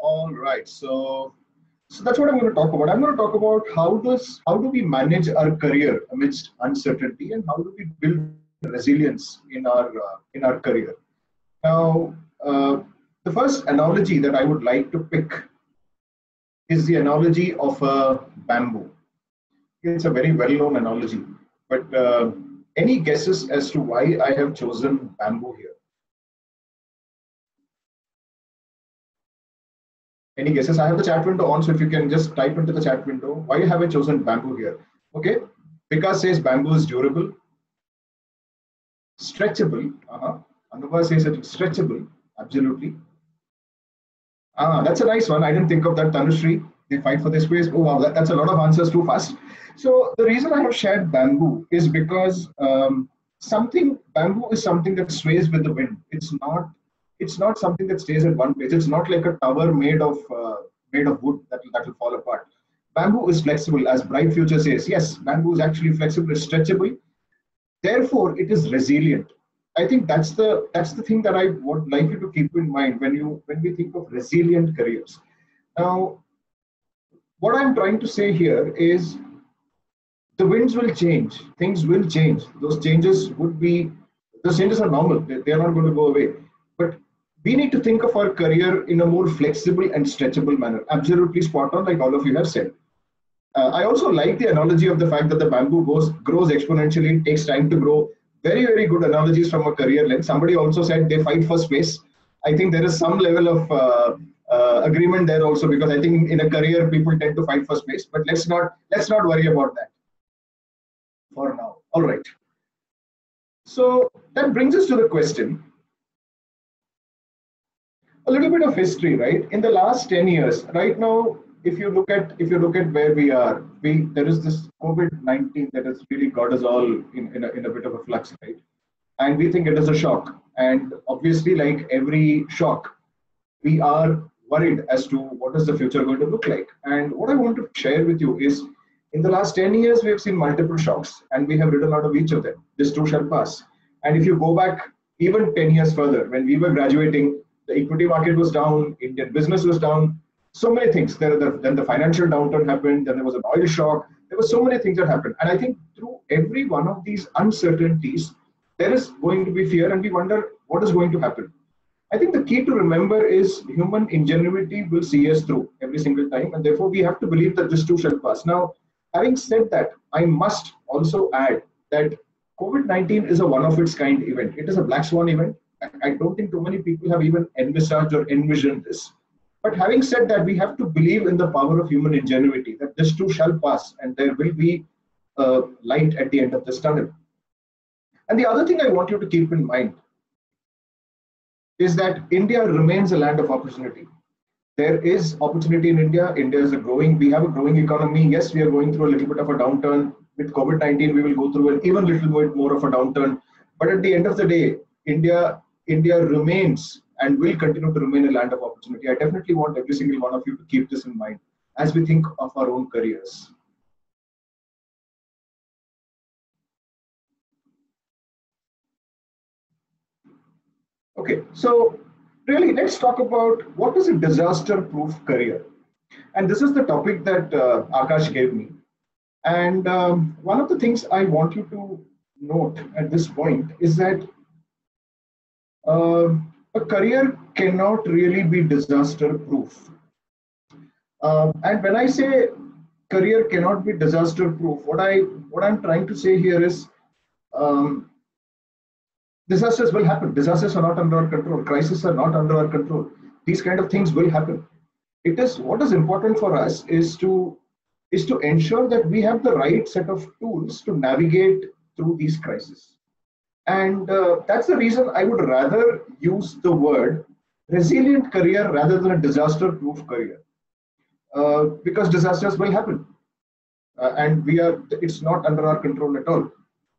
All right. So that's what I'm going to talk about. I'm going to talk about how do we manage our career amidst uncertainty, and how do we build resilience in our career. Now, uh, the first analogy that I would like to pick is the analogy of a bamboo. It's a very well-known analogy, but any guesses as to why I have chosen bamboo here? Any guesses? I have the chat window on, so if you can just type into the chat window, why have I chosen bamboo here? Okay, Vikas says bamboo is durable, stretchable. Anubha says it's stretchable, absolutely. That's a nice one. I didn't think of that, Tanushree. They fight for their space. Oh wow, that's a lot of answers too fast. So the reason I have shared bamboo is because something bamboo is something that sways with the wind. It's not something that stays at one place. It's not like a tower made of wood that will fall apart. Bamboo is flexible, as Bright Future says. Yes, bamboo is actually flexible, it's stretchable. Therefore, it is resilient. I think that's the thing that I would like you to keep in mind when we think of resilient careers. Now, what I'm trying to say here is the winds will change, things will change. Those changes are normal. They are not going to go away. But we need to think of our career in a more flexible and stretchable manner. Absolutely spot on, like all of you have said. I also like the analogy of the fact that the bamboo grows exponentially, it takes time to grow. Very, very good analogies from a career lens. Somebody also said they fight for space. I think there is some level of agreement there also, because I think in a career people tend to fight for space. But let's not worry about that for now. All right. So that brings us to the question. A little bit of history, right? In the last 10 years, right now, if you look at where we are, there is this COVID-19 that has really got us all in a bit of a flux, right? And we think it is a shock. And obviously, like every shock, we are worried as to what is the future going to look like. And what I want to share with you is, in the last 10 years, we have seen multiple shocks, and we have ridden out of each of them. This too shall pass. And if you go back even 10 years further, when we were graduating, the equity market was down, Indian business was down, so many things. Then the financial downturn happened, then there was an oil shock. There were so many things that happened. And I think through every one of these uncertainties, there is going to be fear, and we wonder what is going to happen. I think the key to remember is human ingenuity will see us through every single time, and therefore we have to believe that this too shall pass. Now, having said that, I must also add that COVID-19 is a one of its kind event. It is a black swan event. I don't think too many people have even envisaged or envisioned this. But having said that, we have to believe in the power of human ingenuity, that this too shall pass, and there will be light at the end of this tunnel. And the other thing I want you to keep in mind is that India remains a land of opportunity. There is opportunity in India. We have a growing economy. Yes, we are going through a little bit of a downturn. With COVID-19, we will go through an even little bit more of a downturn. But at the end of the day, India remains and will continue to remain a land of opportunity. I definitely want every single one of you to keep this in mind as we think of our own careers. Okay, so really, let's talk about what is a disaster-proof career. And this is the topic that Akash gave me. And one of the things I want you to note at this point is that a career cannot really be disaster-proof. And when I say career cannot be disaster-proof, what I'm trying to say here is um, disasters will happen. Disasters are not under our control. Crises are not under our control. These kind of things will happen. What is important for us is to ensure that we have the right set of tools to navigate through these crises. And that's the reason I would rather use the word resilient career rather than a disaster-proof career, because disasters will happen, and it's not under our control at all.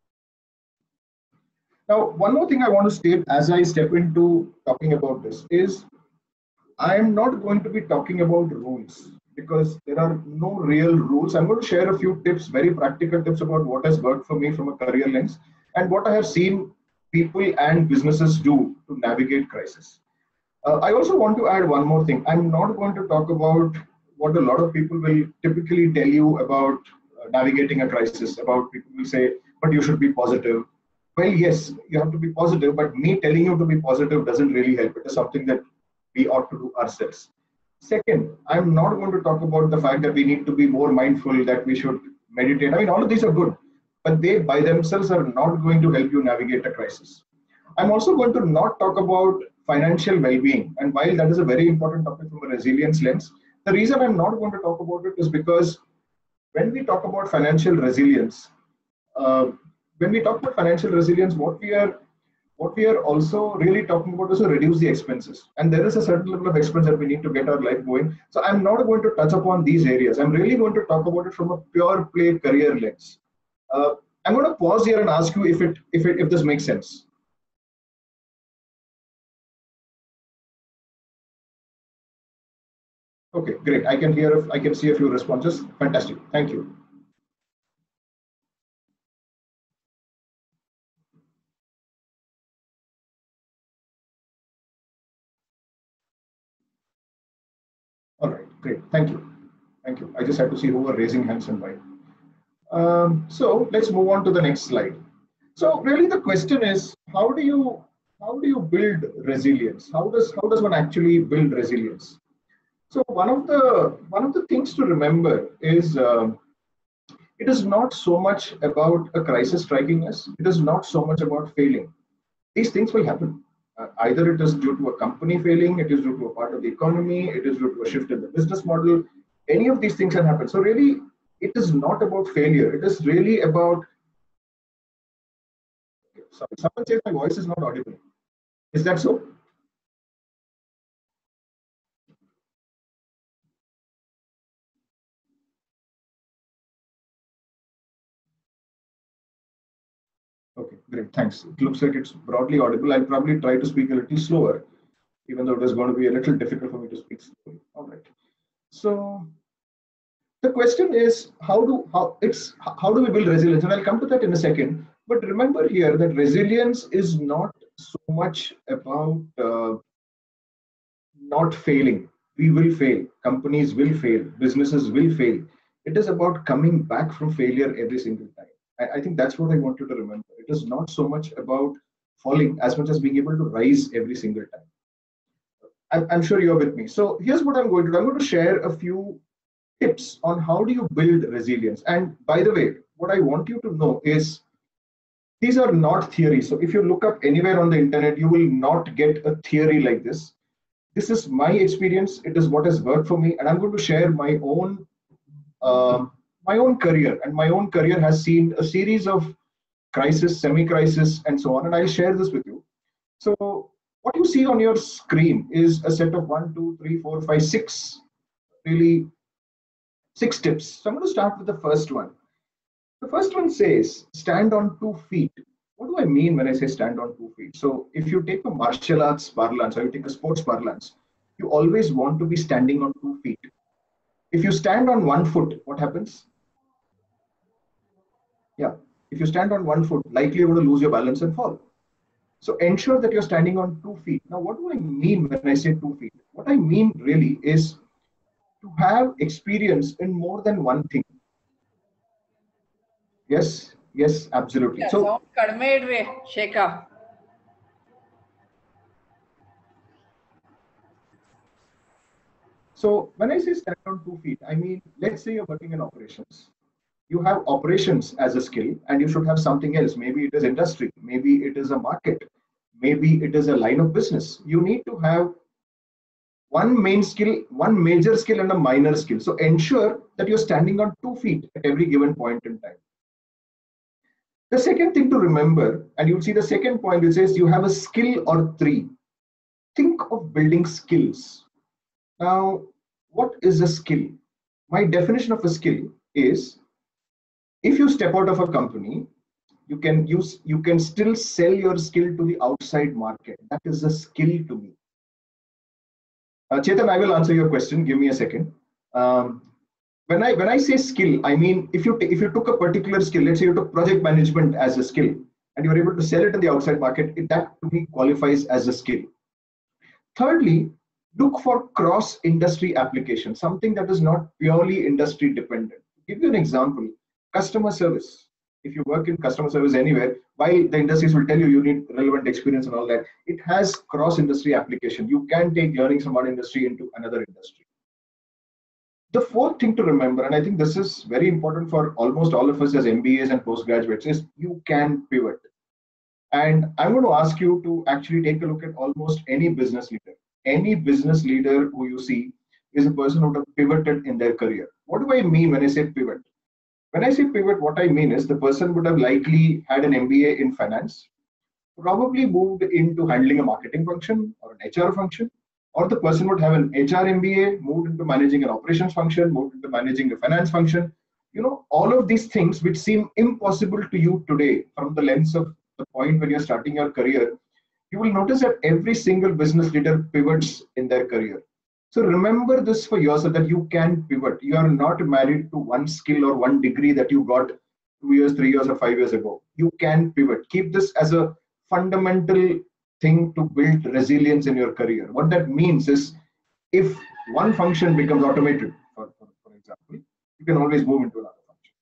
Now, one more thing I want to state as I step into talking about this is I am not going to be talking about rules, because there are no real rules. I'm going to share a few tips, very practical tips about what has worked for me from a career lens and what I have seen people and businesses do to navigate crisis. I also want to add one more thing. I'm not going to talk about what a lot of people will typically tell you about navigating a crisis. About people will say, but you should be positive. Well, yes, you have to be positive, but me telling you to be positive doesn't really help. It is something that we ought to do ourselves. Second, I'm not going to talk about the fact that we need to be more mindful, that we should meditate. I mean, all of these are good, but they by themselves are not going to help you navigate a crisis. I'm also going to not talk about financial well-being. And while that is a very important topic from a resilience lens, the reason I'm not going to talk about it is because when we talk about financial resilience, uh, what we are also really talking about is to reduce the expenses. And there is a certain level of expense that we need to get our life going. So I'm not going to touch upon these areas. I'm really going to talk about it from a pure play career lens. Uh, I'm going to pause here and ask you if this makes sense. Okay, great. I can see a few responses. Fantastic. Thank you. All right, great. Thank you. Thank you. I just had to see who were raising hands and why. So let's move on to the next slide. So really the question is, how do you build resilience? How does one actually build resilience? So one of the things to remember is it is not so much about a crisis striking us. It is not so much about failing. These things will happen. Either it is due to a company failing, it is due to a part of the economy, it is due to a shift in the business model. Any of these things can happen. So really, it is not about failure. It is really about. Sorry, someone says my voice is not audible. Is that so? Okay, great. Thanks. It looks like it's broadly audible. I'll probably try to speak a little slower, even though it is going to be a little difficult for me to speak slowly. All right. So the question is how do we build resilience, and I'll come to that in a second. But remember here that resilience is not so much about not failing. We will fail, companies will fail, businesses will fail. It is about coming back from failure every single time. I think that's what I want you to remember. It is not so much about falling as much as being able to rise every single time. I'm sure you're with me. So here's what I'm going to do. I'm going to share a few tips on how do you build resilience. And by the way, what I want you to know is these are not theories. So if you look up anywhere on the internet, you will not get a theory like this. This is my experience. It is what has worked for me, and I'm going to share my own career. And my own career has seen a series of crisis, semi-crisis, and so on. And I'll share this with you. So what you see on your screen is a set of 1, 2, 3, 4, 5, 6, really 6 tips. So I'm going to start with the first one. The first one says stand on 2 feet. What do I mean when I say stand on 2 feet? So if you take a martial arts parlance or you take a sports parlance, you always want to be standing on 2 feet. If you stand on 1 foot, what happens? Yeah. If you stand on 1 foot, likely you're going to lose your balance and fall. So ensure that you're standing on 2 feet. Now, what do I mean when I say 2 feet? What I mean really is to have experience in more than one thing. Yes, yes, absolutely. Yeah, So, sound ಕಡಿಮೆ ಇಡ್ರಿ Shekha. so when I say stand on 2 feet, I mean, let's say you're working in operations. You have operations as a skill, and you should have something else. Maybe it is industry, maybe it is a market, maybe it is a line of business. You need to have one main skill, one major skill, and a minor skill. So ensure that you're standing on 2 feet at every given point in time. The second thing to remember, and you'll see the second point, which says you have a skill or three. Think of building skills. Now, what is a skill? My definition of a skill is if you step out of a company, you can still sell your skill to the outside market. That is a skill to me. Chetan, I will answer your question. Give me a second. When I say skill, I mean if you took a particular skill, let's say you took project management as a skill, and you were able to sell it in the outside market, that to me qualifies as a skill. Thirdly, look for cross-industry application, something that is not purely industry dependent. To give you an example, customer service. If you work in customer service anywhere, while the industries will tell you you need relevant experience and all that, it has cross-industry application. You can take learnings from one industry into another industry. The fourth thing to remember, and I think this is very important for almost all of us as MBAs and postgraduates, is you can pivot. And I'm going to ask you to actually take a look at almost any business leader. Any business leader who you see is a person who would have pivoted in their career. What do I mean when I say pivot? When I say pivot, what I mean is the person would have likely had an MBA in finance, probably moved into handling a marketing function or an HR function, or the person would have an HR MBA, moved into managing an operations function, moved into managing a finance function. All of these things which seem impossible to you today from the lens of the point when you're starting your career, you will notice that every single business leader pivots in their career. So remember this for yourself, that you can pivot. You are not married to one skill or one degree that you got 2 years, 3 years, or 5 years ago. You can pivot. Keep this as a fundamental thing to build resilience in your career. What that means is, if one function becomes automated, for example, you can always move into another function.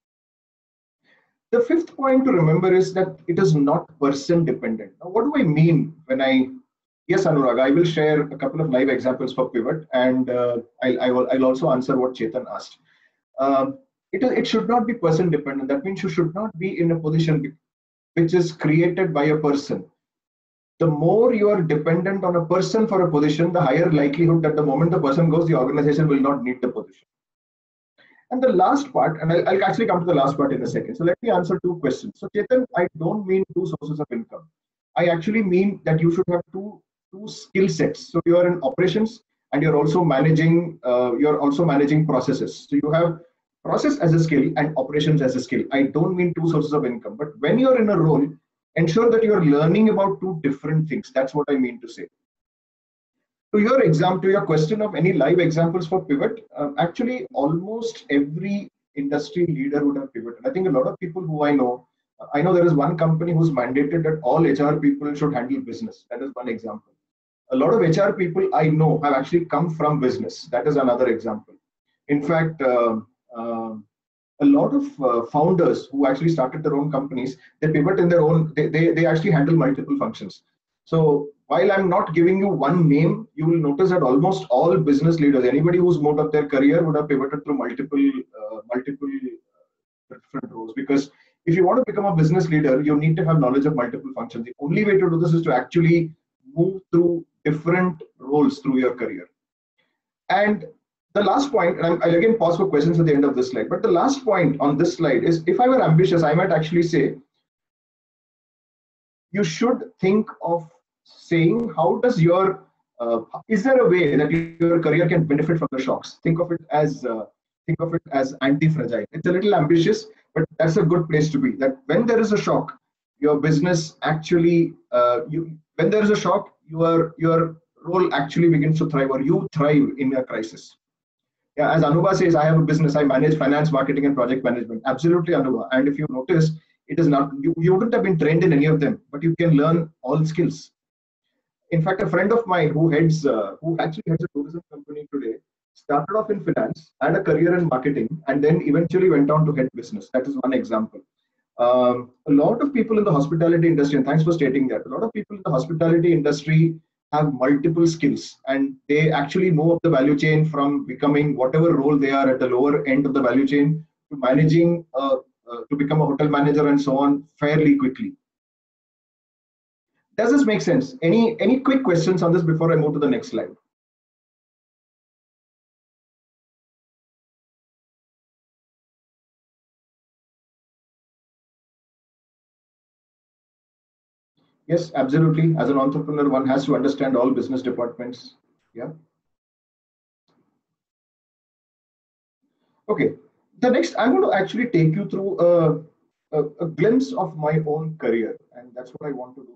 The fifth point to remember is that it is not person dependent. Now, what do I mean when yes, Anurag, I will share a couple of live examples for pivot, and I'll also answer what Chetan asked. It should not be person dependent. That means you should not be in a position which is created by a person. The more you are dependent on a person for a position, the higher likelihood that the moment the person goes, the organization will not need the position. And the last part, and I'll actually come to the last part in a second. So let me answer two questions. So Chetan, I don't mean two sources of income. I actually mean that you should have two skill sets. So you are in operations and you're also managing processes. So you have process as a skill and operations as a skill. I don't mean two sources of income, but when you're in a role, ensure that you're learning about two different things. That's what I mean to say. To your question of any live examples for pivot, actually almost every industry leader would have pivoted. I think a lot of people who I know there is one company who's mandated that all HR people should handle business. That is one example. A lot of HR people I know have actually come from business. That is another example. In fact, a lot of founders who actually started their own companies, they pivot in their own, they actually handle multiple functions. So while I'm not giving you one name, you will notice that almost all business leaders, anybody who's moved up their career, would have pivoted through multiple different roles. Because if you want to become a business leader, you need to have knowledge of multiple functions. The only way to do this is to actually move through different roles through your career. And the last point, and I'll again pause for questions at the end of this slide, but the last point on this slide is, if I were ambitious, I might actually say, you should think of saying, how does is there a way that your career can benefit from the shocks? Think of it as anti-fragile. It's a little ambitious, but that's a good place to be. That when there is a shock, your business actually, when there is a shock, your role actually begins to thrive, or you thrive in a crisis. Yeah, as Anubha says, I have a business, I manage finance, marketing, and project management. Absolutely, Anubha. And if you notice, it is not, you wouldn't have been trained in any of them, but you can learn all skills. In fact, a friend of mine who actually heads a tourism company today, started off in finance, had a career in marketing, and then eventually went on to head business. That is one example. A lot of people in the hospitality industry, and thanks for stating that, a lot of people in the hospitality industry have multiple skills, and they actually move up the value chain from becoming whatever role they are at the lower end of the value chain to managing, to become a hotel manager and so on fairly quickly. Does this make sense? Any quick questions on this before I move to the next slide? Yes, absolutely. As an entrepreneur, one has to understand all business departments. Yeah. Okay. The next, I'm going to actually take you through a glimpse of my own career, and that's what I want to do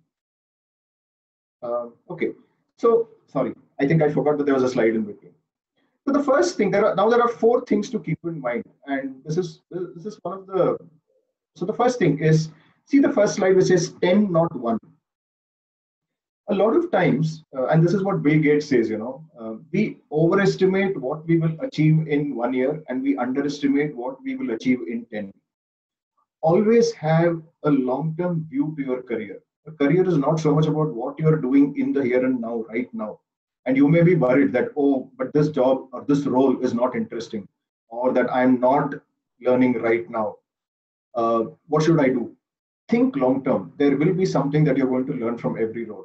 now. Okay. So, sorry, I think I forgot that there was a slide in between. So the first thing, there are 4 things to keep in mind, and this is one of the. So the first thing is, see the first slide which says 10, not 1. a lot of times, and this is what Bill Gates says, we overestimate what we will achieve in 1 year and we underestimate what we will achieve in 10. Always have a long-term view to your career. A career is not so much about what you're doing in the here and now, right now. And you may be worried that, oh, but this job or this role is not interesting, or that I'm not learning right now. What should I do? Think long term. There will be something that you're going to learn from every role.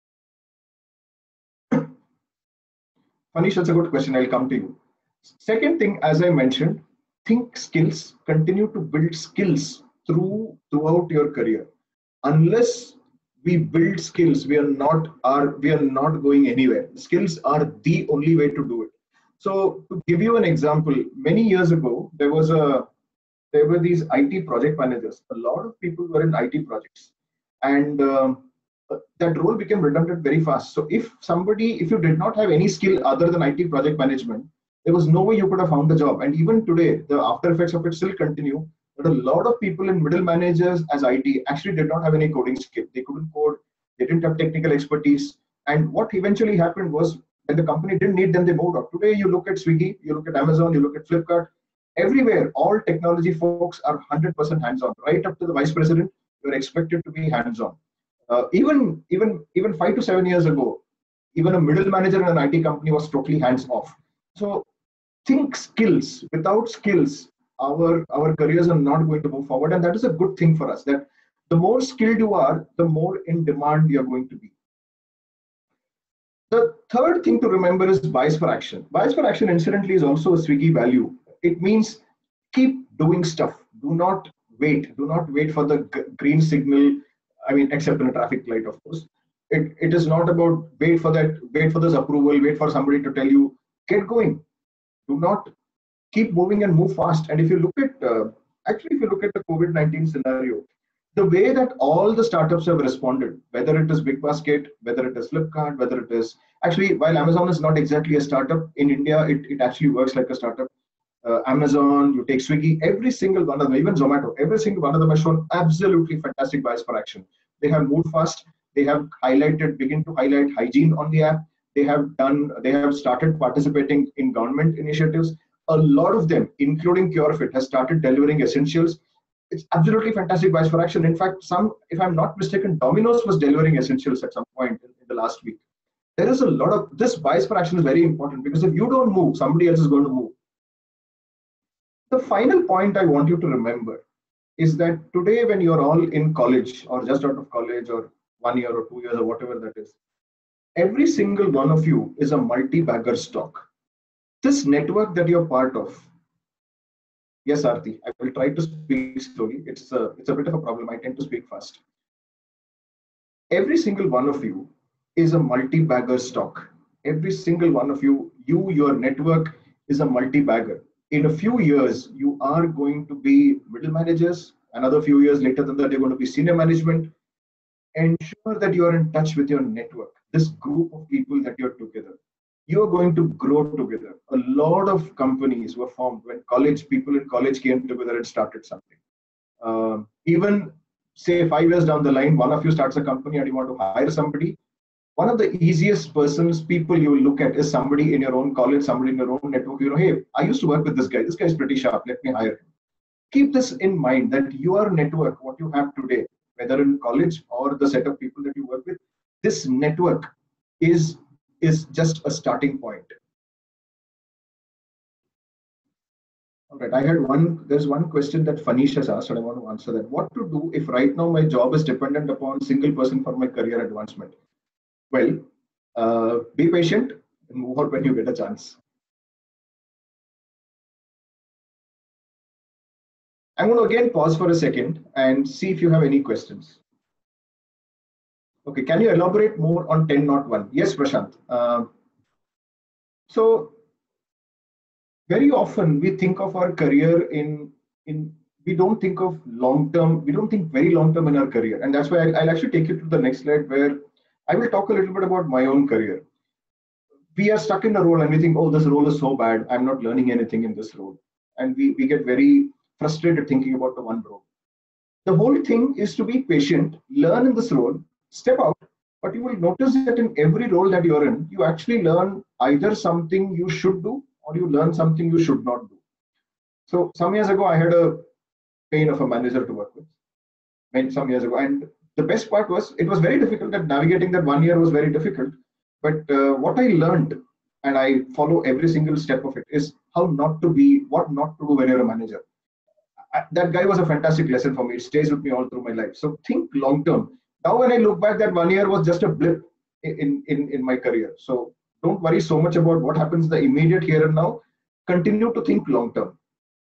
Manish, that's a good question. I'll come to you. Second thing, as I mentioned, think skills. Continue to build skills throughout your career. Unless we build skills, we are not going anywhere. Skills are the only way to do it. So to give you an example, many years ago, there were these IT project managers. A lot of people were in IT projects, and that role became redundant very fast. So if you did not have any skill other than IT project management, there was no way you could have found the job. And even today, the after effects of it still continue. But a lot of people in middle managers as IT actually did not have any coding skill. They couldn't code. They didn't have technical expertise. And what eventually happened was when the company didn't need them, they moved out. Today, you look at Swiggy, you look at Amazon, you look at Flipkart. Everywhere, all technology folks are 100% hands-on. Right up to the vice president, you're expected to be hands-on. Even 5 to 7 years ago, even a middle manager in an IT company was totally hands-off. So think skills. Without skills, our careers are not going to move forward, and that is a good thing for us. That the more skilled you are, the more in demand you're going to be. The third thing to remember is bias for action. Bias for action, incidentally, is also a Swiggy value. It means keep doing stuff. Do not wait. Do not wait for the green signal. I mean, except in a traffic light, of course. It is not about wait for this approval, wait for somebody to tell you. Get going. Do not keep moving and move fast. And if you look at the COVID-19 scenario, the way that all the startups have responded, whether it is BigBasket, whether it is Flipkart, whether it is actually, while Amazon is not exactly a startup in India, it actually works like a startup. Amazon, you take Swiggy, every single one of them, even Zomato, every single one of them has shown absolutely fantastic bias for action. They have moved fast. They have begin to highlight hygiene on the app. They have started participating in government initiatives. A lot of them, including CureFit, has started delivering essentials. It's absolutely fantastic bias for action. In fact, if I'm not mistaken, Domino's was delivering essentials at some point in the last week. There is a lot of this bias for action is very important, because if you don't move, somebody else is going to move. The final point I want you to remember is that today, when you're all in college or just out of college or 1 year or 2 years or whatever that is, every single one of you is a multi-bagger stock. This network that you're part of, yes, Aarti, I will try to speak slowly. It's a bit of a problem. I tend to speak fast. Every single one of you is a multi-bagger stock. Every single one of you, your network is a multi-bagger. In a few years, you are going to be middle managers. Another few years later than that, you're going to be senior management. Ensure that you are in touch with your network, this group of people that you're together. You're going to grow together. A lot of companies were formed when people in college came together and started something. Even say 5 years down the line, one of you starts a company and you want to hire somebody. One of the easiest people you will look at is somebody in your own college, somebody in your own network. Hey, I used to work with this guy. This guy is pretty sharp. Let me hire him. Keep this in mind, that your network, what you have today, whether in college or the set of people that you work with, this network is just a starting point. All right, there's one question that Fanish has asked, and I want to answer that. What to do if right now my job is dependent upon single person for my career advancement? Well, be patient and move out when you get a chance. I'm going to again pause for a second and see if you have any questions. Okay, can you elaborate more on 10.1? Yes, Prashant. So very often we think of our career we don't think of long term. We don't think very long term in our career, and that's why I'll actually take you to the next slide, where I will talk a little bit about my own career. We are stuck in a role and we think, oh, this role is so bad. I'm not learning anything in this role, and we get very frustrated thinking about the one role. The whole thing is to be patient, learn in this role, step out, But you will notice that in every role that you're in, you actually learn either something you should do or you learn something you should not do. So some years ago, I had a pain of a manager to work with, some years ago. And the best part was, it was very difficult, that navigating that 1 year was very difficult. But what I learned, and I follow every single step of it, is how not to be, what not to do when you're a manager. That guy was a fantastic lesson for me. It stays with me all through my life. So think long term. Now, when I look back, that 1 year was just a blip in my career. So don't worry so much about what happens the immediate here and now. Continue to think long term.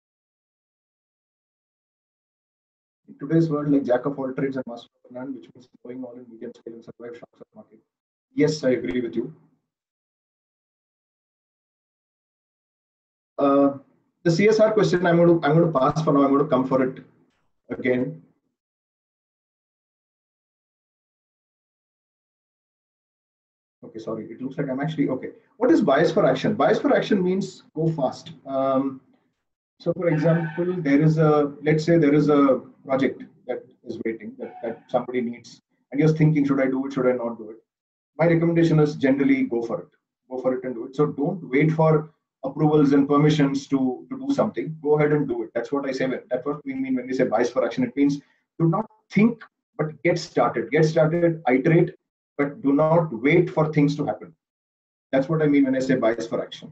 In today's world, like jack of all trades and master of none, which means knowing all in medium scale and survive shocks of market. Yes, I agree with you. The CSR question, I'm going to pass for now. I'm going to come for it again. Okay, sorry. It looks like I'm actually okay. What is bias for action? Bias for action means go fast. So, for example, let's say there is a project that is waiting, that somebody needs, and you're thinking, should I do it? Should I not do it? My recommendation is generally go for it. Go for it and do it. So don't wait for approvals and permissions to do something. Go ahead and do it. That's what I say. That's what we mean when we say bias for action. It means do not think, but get started. Get started, iterate, but do not wait for things to happen. That's what I mean when I say bias for action.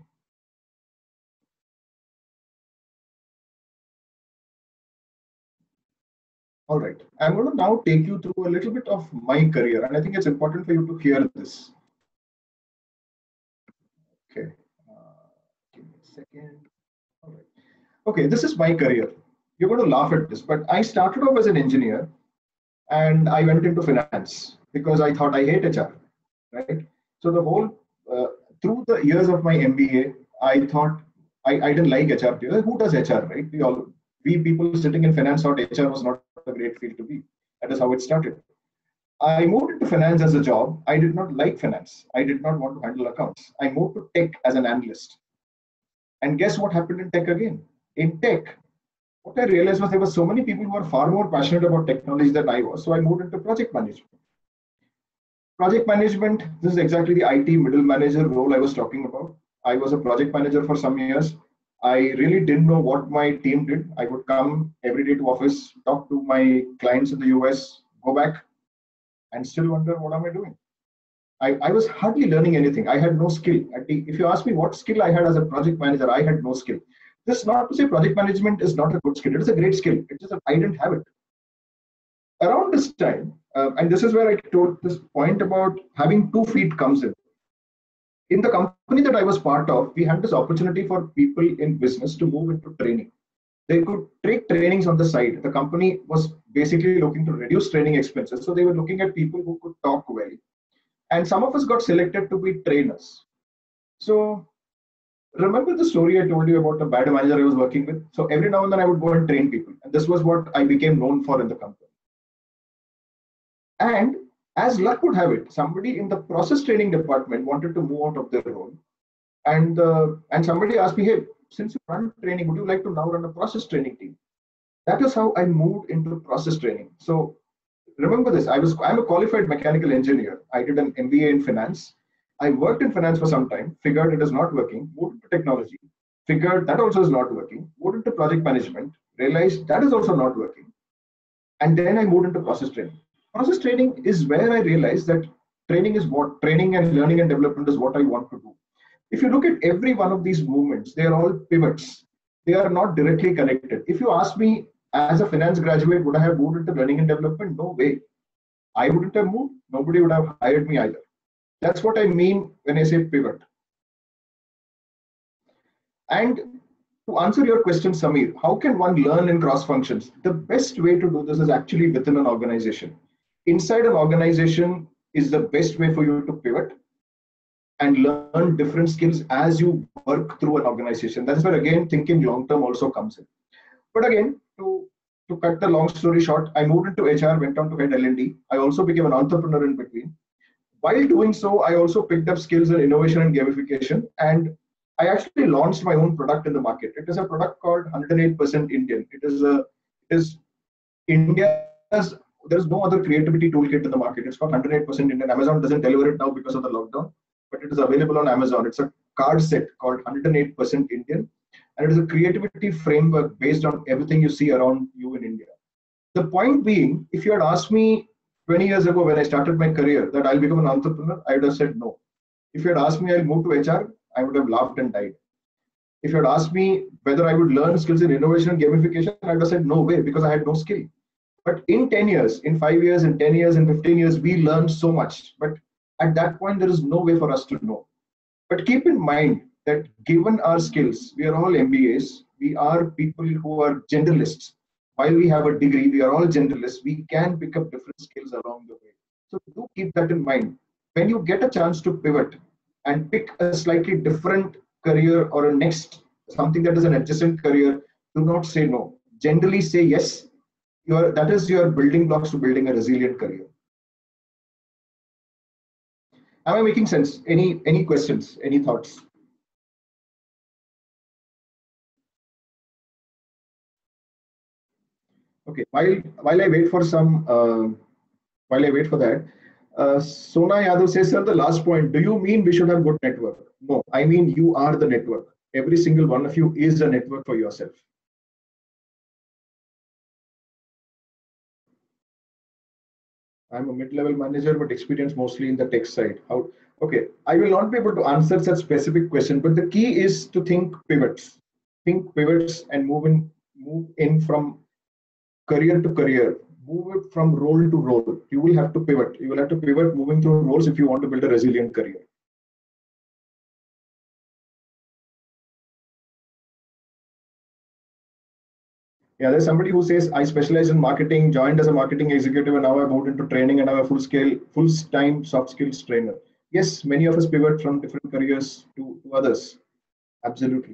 All right. I'm going to now take you through a little bit of my career, and I think it's important for you to hear this. Okay. Give me a second. All right. Okay, this is my career. You're going to laugh at this, but I started off as an engineer and I went into finance because I thought I hate HR, right? So the whole, through the years of my MBA, I thought I didn't like HR. Who does HR, right? We people sitting in finance thought HR was not a great field to be. That is how it started. I moved into finance as a job. I did not like finance. I did not want to handle accounts. I moved to tech as an analyst. And guess what happened in tech again? In tech, what I realized was there were so many people who are far more passionate about technology than I was. So I moved into project management. Project management, this is exactly the IT middle manager role I was talking about. I was a project manager for some years. I really didn't know what my team did. I would come every day to office, talk to my clients in the US, go back, and still wonder, what am I doing? I was hardly learning anything. I had no skill. If you ask me what skill I had as a project manager, I had no skill. This is not to say project management is not a good skill. It is a great skill. It's just that I didn't have it. Around this time, and this is where I told this point about having 2 feet comes in. In the company that I was part of, we had this opportunity for people in business to move into training. They could take trainings on the side. The company was basically looking to reduce training expenses. So they were looking at people who could talk well. And some of us got selected to be trainers. So remember the story I told you about the bad manager I was working with? So every now and then I would go and train people. And this was what I became known for in the company. And as luck would have it, somebody in the process training department wanted to move out of their role. And somebody asked me, hey, since you run training, would you like to now run a process training team? That is how I moved into process training. So remember this, I'm a qualified mechanical engineer. I did an MBA in finance. I worked in finance for some time, figured it is not working, moved into technology, figured that also is not working, moved into project management, realized that is also not working. And then I moved into process training. Process training is where I realized that training and learning and development is what I want to do. If you look at every one of these movements, they are all pivots. They are not directly connected. If you ask me, as a finance graduate, would I have moved into learning and development? No way. I wouldn't have moved. Nobody would have hired me either. That's what I mean when I say pivot. And to answer your question, Samir, how can one learn in cross functions? The best way to do this is actually within an organization. Inside an organization is the best way for you to pivot and learn different skills as you work through an organization. That's where, again, thinking long term also comes in. But again, to cut the long story short, I moved into HR, went on to head L&D. I also became an entrepreneur in between. While doing so, I also picked up skills in innovation and gamification, and I actually launched my own product in the market. It is a product called 108% Indian. It is India's there's no other creativity toolkit in the market. It's got 108% Indian. Amazon doesn't deliver it now because of the lockdown, but it is available on Amazon. It's a card set called 108% Indian, and it is a creativity framework based on everything you see around you in India. The point being, if you had asked me 20 years ago when I started my career that I'll become an entrepreneur, I would have said no. If you had asked me I'll move to HR, I would have laughed and died. If you had asked me whether I would learn skills in innovation and gamification, I would have said no way, because I had no skill. But in 10 years, in 5 years, in 10 years, in 15 years, we learned so much. But at that point, there is no way for us to know. But keep in mind that given our skills, we are all MBAs, we are people who are generalists. While we have a degree, we are all generalists. We can pick up different skills along the way. So do keep that in mind. When you get a chance to pivot and pick a slightly different career or a next, something that is an adjacent career, do not say no. Generally say yes. That is your building blocks to building a resilient career. Am I making sense? Any questions? Any thoughts? Okay. While I wait for that, Sona Yadav says, sir, the last point. Do you mean we should have good network? No, I mean you are the network. Every single one of you is a network for yourself. I'm a mid-level manager, but experienced mostly in the tech side. How? Okay, I will not be able to answer such specific question, but the key is to think pivots. Think pivots and move in from career to career. Move it from role to role. You will have to pivot. You will have to pivot moving through roles if you want to build a resilient career. Yeah, there's somebody who says, I specialize in marketing, joined as a marketing executive, and now I moved into training and I'm a full-time soft skills trainer. Yes, many of us pivot from different careers to others. Absolutely.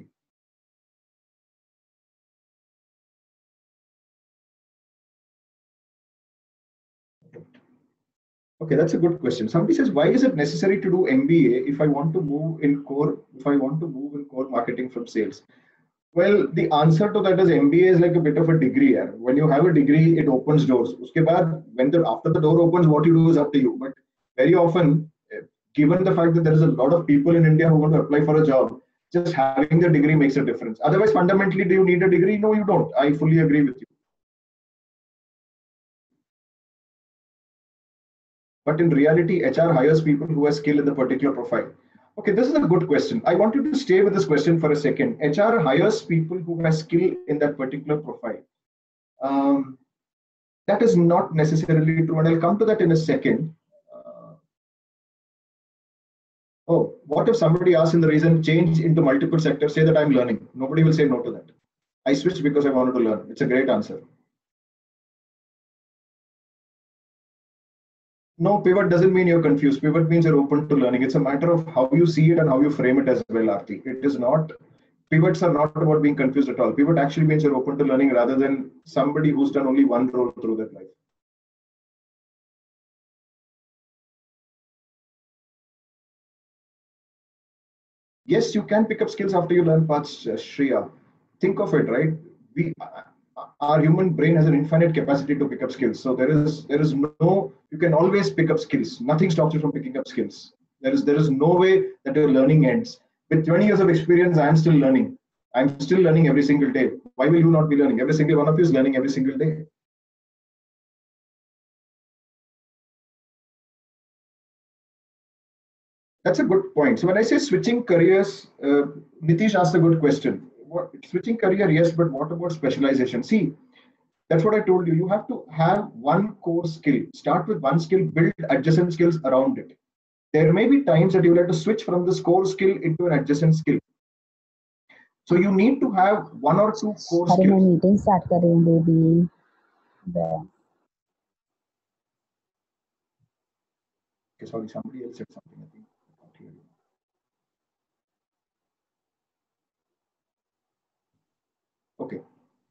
Okay, that's a good question. Somebody says, why is it necessary to do MBA if I want to move in core marketing from sales? Well, the answer to that is MBA is like a bit of a degree. When you have a degree, it opens doors. Uske baad, after the door opens, what you do is up to you. But very often, given the fact that there is a lot of people in India who want to apply for a job, just having the degree makes a difference. Otherwise, fundamentally, do you need a degree? No, you don't. I fully agree with you. But in reality, HR hires people who have skill in the particular profile. Okay, this is a good question. I want you to stay with this question for a second. HR hires people who have skill in that particular profile. That is not necessarily true, and I'll come to that in a second. What if somebody asks in the reason change into multiple sectors, say that I'm learning? Nobody will say no to that. I switched because I wanted to learn. It's a great answer. No, pivot doesn't mean you're confused. Pivot means you're open to learning. It's a matter of how you see it and how you frame it as well, Aarti. It is not, pivots are not about being confused at all. Pivot actually means you're open to learning rather than somebody who's done only one role through their life. Yes, you can pick up skills after you learn paths, Shreya. Think of it, right? Our human brain has an infinite capacity to pick up skills. So there is no, you can always pick up skills. Nothing stops you from picking up skills. There is no way that your learning ends. With 20 years of experience, I am still learning. I'm still learning every single day. Why will you not be learning? Every single one of you is learning every single day. That's a good point. So when I say switching careers, Nitish asked a good question. Switching career, yes, but what about specialization? See, that's what I told you. You have to have one core skill. Start with one skill, build adjacent skills around it. There may be times that you will have to switch from this core skill into an adjacent skill. So you need to have one or two core skills. Meeting start baby. Okay, sorry, somebody else said something. I think. Okay.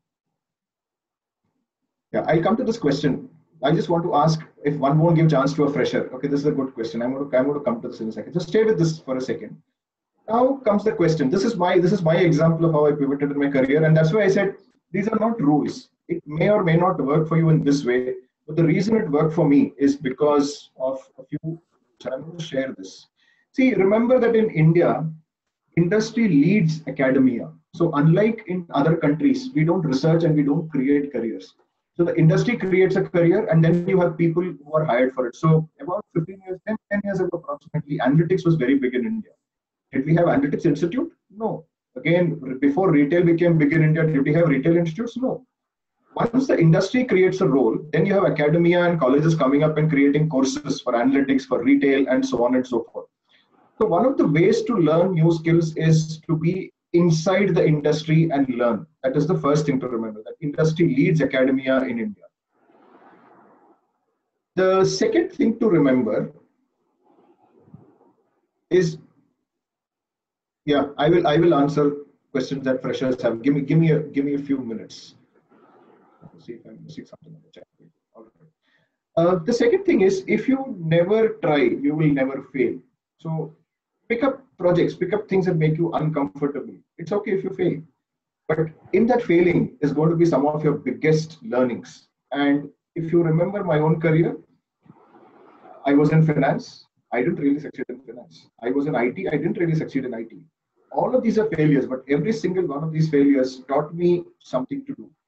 Yeah, I'll come to this question. I just want to ask if one won't give chance to a fresher. Okay, this is a good question. I'm going to come to this in a second. Just stay with this for a second. Now comes the question. This is my example of how I pivoted in my career, and that's why I said these are not rules. It may or may not work for you in this way, But the reason it worked for me is because of a few. So I'm going to share this. See, remember that in India, industry leads academia. So unlike in other countries, we don't research and we don't create careers. So the industry creates a career and then you have people who are hired for it. So about 15 years, 10 years ago approximately, analytics was very big in India. Did we have analytics institute? No. Again, before retail became big in India, did we have retail institutes? No. Once the industry creates a role, then you have academia and colleges coming up and creating courses for analytics, for retail, and so on and so forth. So one of the ways to learn new skills is to be inside the industry and learn. That is the first thing to remember, that industry leads academia in India. The second thing to remember is, yeah, I will answer questions that freshers have. Give me a few minutes. Let's see if I'm missing something in the chat. All right. The second thing is, if you never try, you will never fail. So pick up projects, pick up things that make you uncomfortable. It's okay if you fail, but in that failing is going to be some of your biggest learnings. And if you remember my own career, I was in finance. I didn't really succeed in finance. I was in IT. I didn't really succeed in IT. All of these are failures, but every single one of these failures taught me something to do.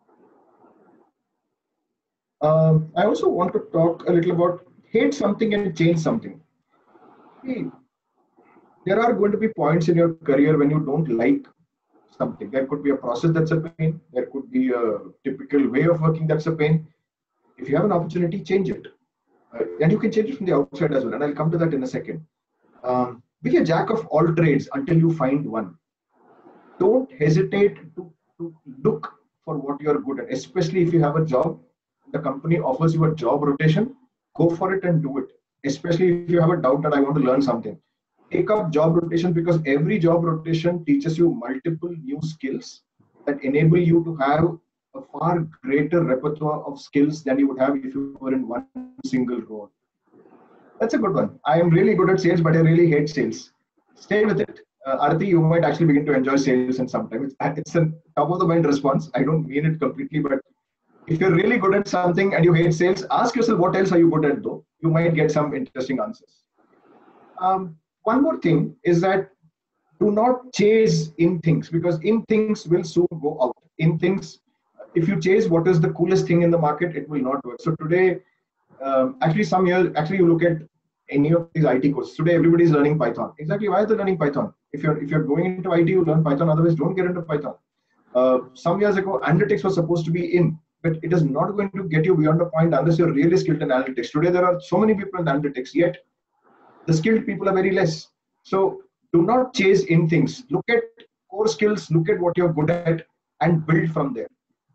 I also want to talk a little about hate something and change something. See, there are going to be points in your career when you don't like something. There could be a process that's a pain. There could be a typical way of working that's a pain. If you have an opportunity, change it. And you can change it from the outside as well. And I'll come to that in a second. Be a jack of all trades until you find one. Don't hesitate to look for what you're good at, especially if you have a job. The company offers you a job rotation, go for it and do it. Especially if you have a doubt that I want to learn something. Take up job rotation, because every job rotation teaches you multiple new skills that enable you to have a far greater repertoire of skills than you would have if you were in one single role. That's a good one. I am really good at sales, but I really hate sales. Stay with it. Arati, you might actually begin to enjoy sales in some time. It's a top of the mind response. I don't mean it completely, but if you're really good at something and you hate sales, ask yourself, what else are you good at though? You might get some interesting answers. One more thing is that do not chase in things, because in things will soon go out. In things, if you chase what is the coolest thing in the market, it will not work. So today, actually you look at any of these IT courses. Today, everybody is learning Python. Exactly, why are they learning Python? If you're going into IT, you learn Python. Otherwise, don't get into Python. Some years ago, analytics was supposed to be in, but it is not going to get you beyond a point unless you're really skilled in analytics. Today, there are so many people in analytics, yet the skilled people are very less. So do not chase in things. Look at core skills, look at what you're good at, and build from there.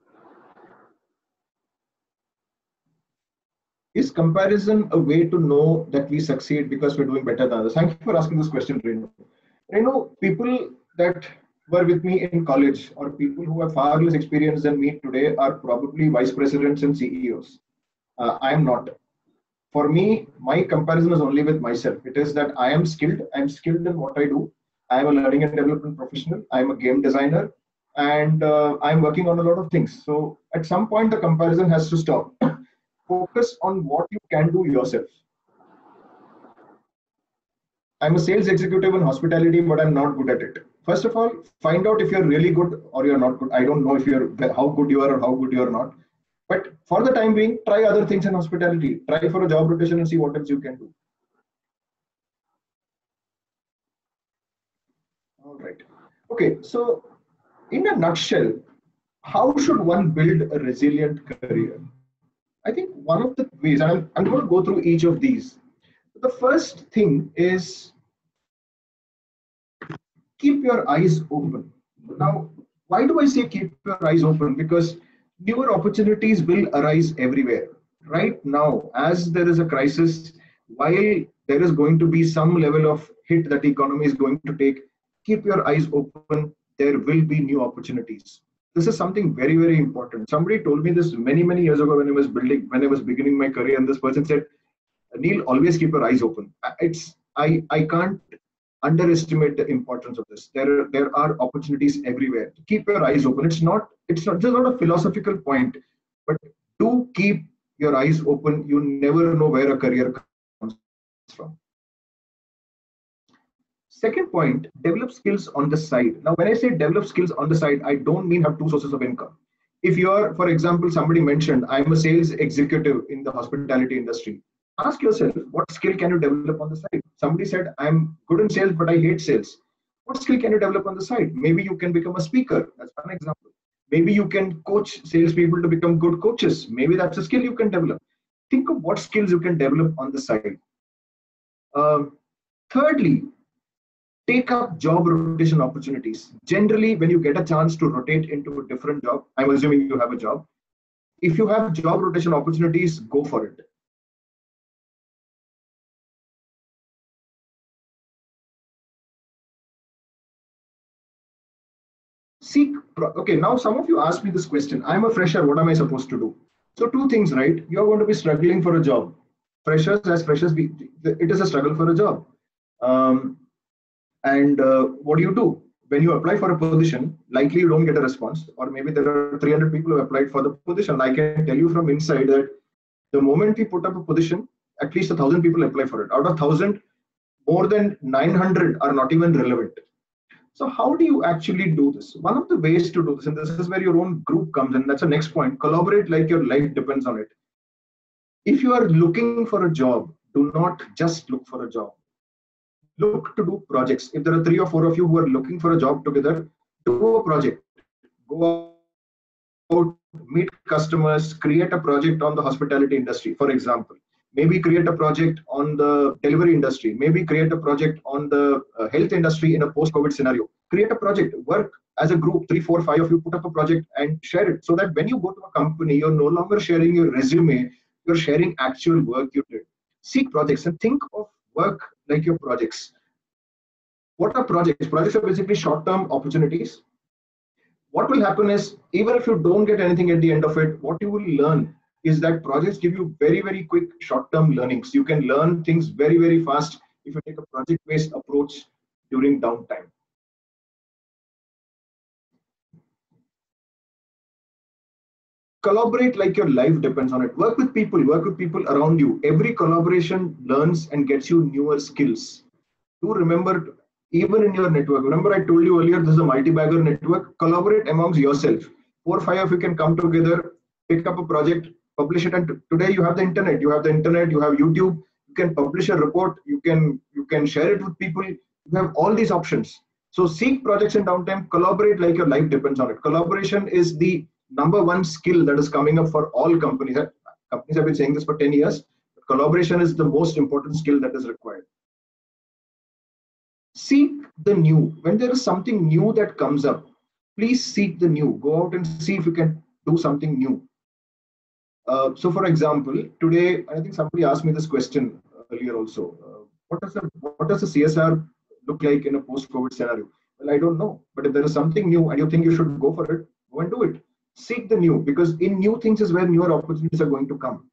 Is comparison a way to know that we succeed because we're doing better than others? Thank you for asking this question, Renu. Renu, people that were with me in college or people who have far less experience than me today are probably vice presidents and CEOs. I am not. For me, my comparison is only with myself. It is that I am skilled. I'm skilled in what I do. I am a learning and development professional. I'm a game designer, and I'm working on a lot of things. So at some point, the comparison has to stop. Focus on what you can do yourself. I'm a sales executive in hospitality, but I'm not good at it. First of all, find out if you're really good or you're not good. I don't know if you're how good you are or how good you're not. But for the time being, try other things in hospitality. Try for a job rotation and see what else you can do. All right. Okay. So in a nutshell, how should one build a resilient career? I think one of the ways, and I'm going to go through each of these. The first thing is keep your eyes open. Now, why do I say keep your eyes open? Because newer opportunities will arise everywhere. Right now, as there is a crisis, while there is going to be some level of hit that the economy is going to take, keep your eyes open. There will be new opportunities. This is something very, very important. Somebody told me this many, many years ago when I was beginning my career, and this person said, Neil, always keep your eyes open. I can't underestimate the importance of this. There are opportunities everywhere. Keep your eyes open. It's not a philosophical point, but do keep your eyes open. You never know where a career comes from. Second point, develop skills on the side. Now, when I say develop skills on the side, I don't mean have two sources of income. If you're, for example, somebody mentioned, I'm a sales executive in the hospitality industry. Ask yourself, what skill can you develop on the side? Somebody said, I'm good in sales, but I hate sales. What skill can you develop on the side? Maybe you can become a speaker. That's one example. Maybe you can coach salespeople to become good coaches. Maybe that's a skill you can develop. Think of what skills you can develop on the side. Thirdly, take up job rotation opportunities. Generally, when you get a chance to rotate into a different job, I'm assuming you have a job. If you have job rotation opportunities, go for it. Okay, now some of you asked me this question. I'm a fresher, what am I supposed to do? So two things, right? You're going to be struggling for a job. Freshers, it is a struggle for a job. What do? When you apply for a position, likely you don't get a response, or maybe there are 300 people who applied for the position. I can tell you from inside that the moment we put up a position, at least 1,000 people apply for it. Out of 1,000, more than 900 are not even relevant. So how do you actually do this? One of the ways to do this, and this is where your own group comes in, that's the next point, collaborate like your life depends on it. If you are looking for a job, do not just look for a job. Look to do projects. If there are 3 or 4 of you who are looking for a job together, do a project. Go out, meet customers, create a project on the hospitality industry, for example. Maybe create a project on the delivery industry. Maybe create a project on the health industry in a post-COVID scenario. Create a project, work as a group, 3, 4, 5 of you, put up a project and share it, so that when you go to a company, you're no longer sharing your resume, you're sharing actual work you did. Seek projects and think of work like your projects. What are projects? Projects are basically short-term opportunities. What will happen is, even if you don't get anything at the end of it, what you will learn is that projects give you very, very quick short-term learnings. You can learn things very, very fast if you take a project-based approach during downtime. Collaborate like your life depends on it. Work with people around you. Every collaboration learns and gets you newer skills. Do remember, even in your network, remember I told you earlier, this is a multi-bagger network. Collaborate amongst yourself. 4 or 5 of you can come together, pick up a project, publish it, and today you have the internet. You have YouTube. You can publish a report. You can share it with people. You have all these options. So seek projects in downtime. Collaborate like your life depends on it. Collaboration is the #1 skill that is coming up for all companies. Companies have been saying this for 10 years. But collaboration is the most important skill that is required. Seek the new. When there is something new that comes up, please seek the new. Go out and see if you can do something new. So for example, today, I think somebody asked me this question earlier also. What does the CSR look like in a post-COVID scenario? Well, I don't know. But if there is something new and you think you should go for it, go and do it. Seek the new, because in new things is where newer opportunities are going to come.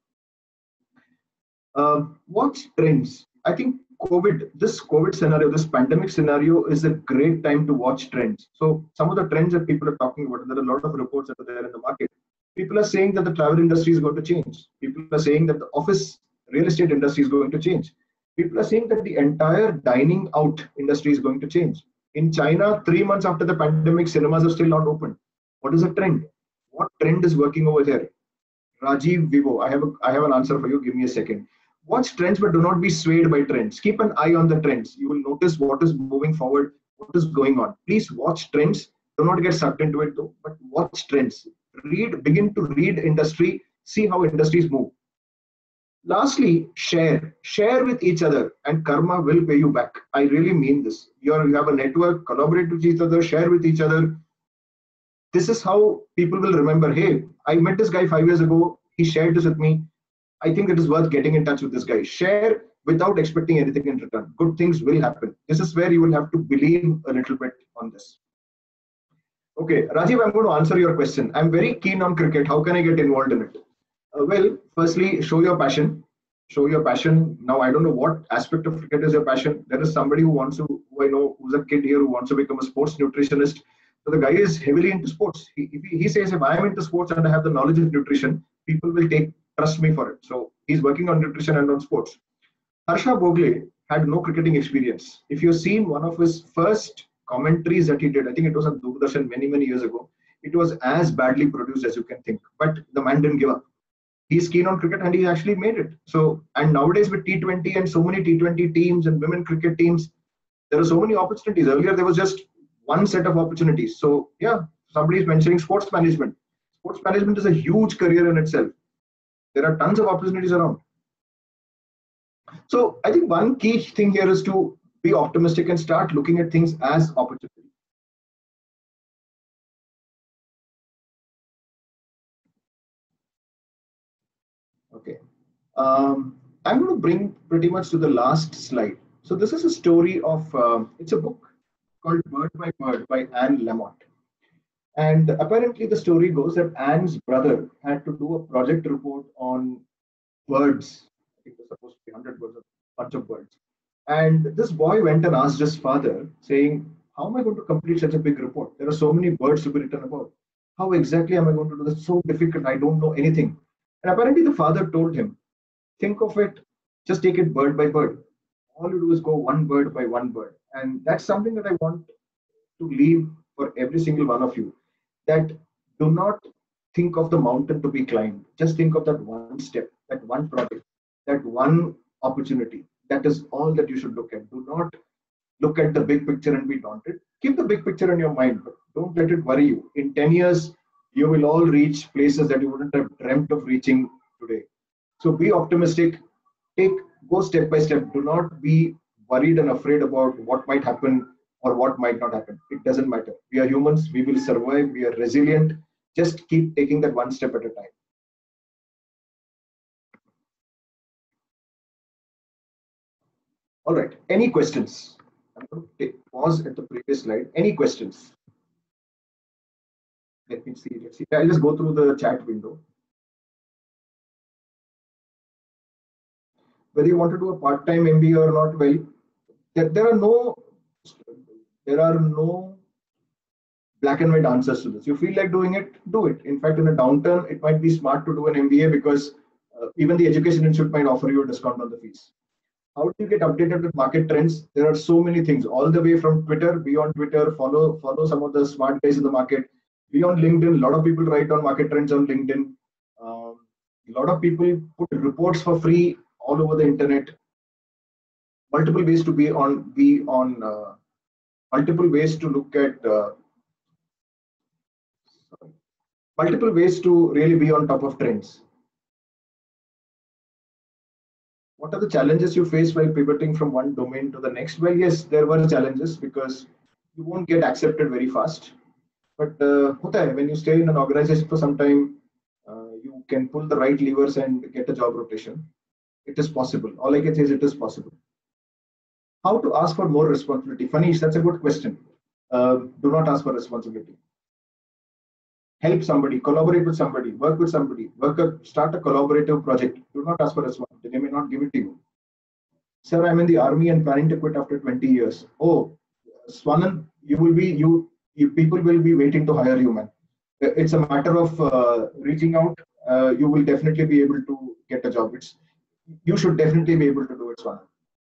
Watch trends. I think this COVID scenario, this pandemic scenario is a great time to watch trends. So some of the trends that people are talking about, there are a lot of reports that are there in the market. People are saying that the travel industry is going to change. People are saying that the office real estate industry is going to change. People are saying that the entire dining out industry is going to change. In China, 3 months after the pandemic, cinemas are still not open. What is a trend? What trend is working over here? Rajiv Vivo, I have an answer for you. Give me a second. Watch trends, but do not be swayed by trends. Keep an eye on the trends. You will notice what is moving forward, what is going on. Please watch trends. Do not get sucked into it though, but watch trends. Begin to read industry, see how industries move. Lastly, share with each other, and karma will pay you back. I really mean this. You have a network, collaborate with each other, share with each other. This is how people will remember, hey, I met this guy 5 years ago. He shared this with me. I think it is worth getting in touch with this guy. Share without expecting anything in return. Good things will happen. This is where you will have to believe a little bit on this. Okay, Rajiv, I'm going to answer your question. I'm very keen on cricket. How can I get involved in it? Well, firstly, show your passion. Show your passion. Now, I don't know what aspect of cricket is your passion. There is somebody who I know, who's a kid here who wants to become a sports nutritionist. So the guy is heavily into sports. He says, if I am into sports and I have the knowledge of nutrition, people will take trust me for it. So he's working on nutrition and on sports. Harsha Bogle had no cricketing experience. If you've seen one of his first commentaries that he did, I think it was on Doordarshan many, many years ago, it was as badly produced as you can think. But the man didn't give up. He's keen on cricket and he actually made it. So, and nowadays with T20 and so many T20 teams and women cricket teams, there are so many opportunities. Earlier, there was just one set of opportunities. So, yeah, somebody is mentioning sports management. Sports management is a huge career in itself. There are tons of opportunities around. So I think one key thing here is to be optimistic and start looking at things as opportunity. Okay. I'm going to bring pretty much to the last slide. So this is a story of, it's a book called Bird by Bird by Anne Lamott. And apparently the story goes that Anne's brother had to do a project report on birds. I think it was supposed to be 100 birds, a bunch of birds. And this boy went and asked his father, saying, how am I going to complete such a big report? There are so many birds to be written about. How exactly am I going to do this? So difficult. I don't know anything. And apparently the father told him, think of it, just take it bird by bird. All you do is go one bird by one bird. And that's something that I want to leave for every single one of you. That do not think of the mountain to be climbed. Just think of that one step, that one project, that one opportunity. That is all that you should look at. Do not look at the big picture and be daunted. Keep the big picture in your mind, but don't let it worry you. In 10 years, you will all reach places that you wouldn't have dreamt of reaching today. So be optimistic. Go step by step. Do not be worried and afraid about what might happen or what might not happen. It doesn't matter. We are humans. We will survive. We are resilient. Just keep taking that one step at a time. All right. Any questions? I'm going to pause at the previous slide. Any questions? Let me see. Let's see. I'll just go through the chat window. Whether you want to do a part-time MBA or not, well, there are no black and white answers to this. You feel like doing it, do it. In fact, in a downturn, it might be smart to do an MBA because even the education institute might offer you a discount on the fees. How do you get updated with market trends? There are so many things, all the way from Twitter, beyond Twitter, follow some of the smart guys in the market, beyond LinkedIn. A lot of people write on market trends on LinkedIn. A lot of people put reports for free all over the internet. Multiple ways to multiple ways to look at, multiple ways to really be on top of trends. What are the challenges you face while pivoting from one domain to the next? Well, yes, there were challenges because you won't get accepted very fast. But when you stay in an organization for some time, you can pull the right levers and get a job rotation. It is possible. All I can say is it is possible. How to ask for more responsibility? Fanish, that's a good question. Do not ask for responsibility. Help somebody, collaborate with somebody, work with somebody, start a collaborative project. Do not ask for responsibility. They may not give it to you. Sir, I'm in the army and planning to quit after 20 years. Oh, Swanan, people will be waiting to hire you, man. It's a matter of reaching out. You will definitely be able to get a job. You should definitely be able to do it, Swanan.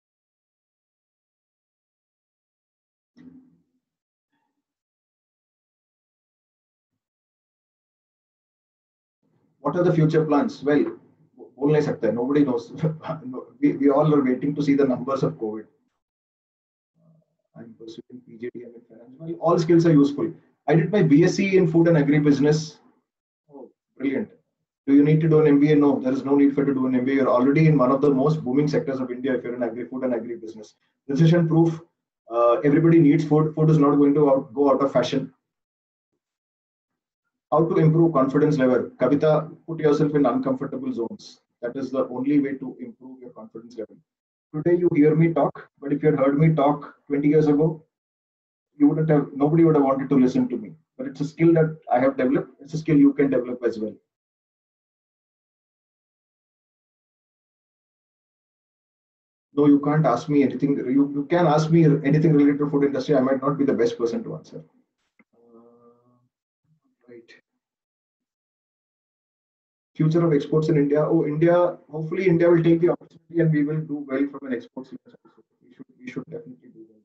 What are the future plans? Well, बोल नहीं सकते. Nobody knows. We all are waiting to see the numbers of COVID. I'm pursuing PGDM in finance. Well, all skills are useful. I did my BSc in food and agribusiness. Oh, brilliant. Do you need to do an MBA? No, there is no need for you to do an MBA. You're already in one of the most booming sectors of India if you're in agri-food and agribusiness. Recession proof. Everybody needs food. Food is not going to go out of fashion. How to improve confidence level? Kavita, put yourself in uncomfortable zones. That is the only way to improve your confidence level. Today you hear me talk, but if you had heard me talk 20 years ago, nobody would have wanted to listen to me. But it's a skill that I have developed. It's a skill you can develop as well. No, you can't ask me anything. You can ask me anything related to food industry. I might not be the best person to answer. Right. Future of exports in India. Oh, India. Hopefully, India will take the opportunity, and we will do well from an exports also. We should definitely do well.